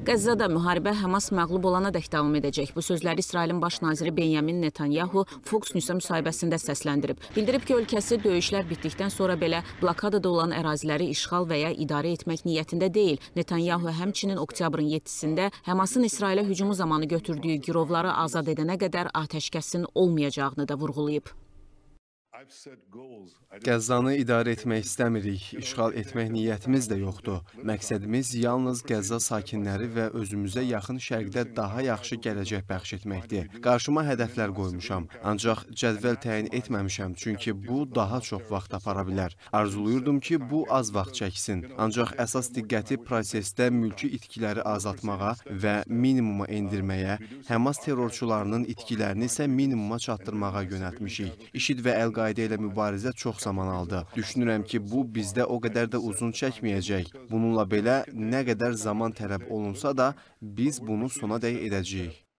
Qəzzada müharibə Həmas məğlub olana dək davam edəcək. Bu sözləri İsrailin baş naziri Benyamin Netanyahu Fox News-a müsahibəsində səsləndirib. Bildirib ki, ölkəsi döyüşlər bitdikdən sonra belə blokadada olan əraziləri işğal və ya idarə etmək niyyətində deyil. Netanyahu həmçinin oktyabrın 7-sində Həmasın İsrailə hücumu zamanı götürdüyü girovları azad edənə qədər atəşkəsin olmayacağını da vurğulayıb. Qəzzanı idarə etmək istəmirik, işğal etmək niyyətimiz də yoxdur. Məqsədimiz yalnız Qəzza sakinləri və özümüzə yaxın şərqdə daha yaxşı gələcək bəxş etməkdir. Qarşıma hədəflər qoymuşam, ancaq cədvəl təyin etməmişəm, çünki bu daha çox vaxt apara bilər. Arzuluyurdum ki, bu az vaxt çəksin, ancaq əsas diqqəti prosesdə mülki itkiləri azaltmağa və minimuma endirməyə, Həmas terrorçularının itkilərini isə minimuma çatdırmağa yönəltmişik. İŞİD və Əl-Qaidə ilə mübarizə çox zaman aldı. Düşünürəm ki, bu bizdə o qədər də uzun çəkməyəcək. Bununla belə, nə qədər zaman tələb olunsa da, biz bunu sonadək edəcəyik.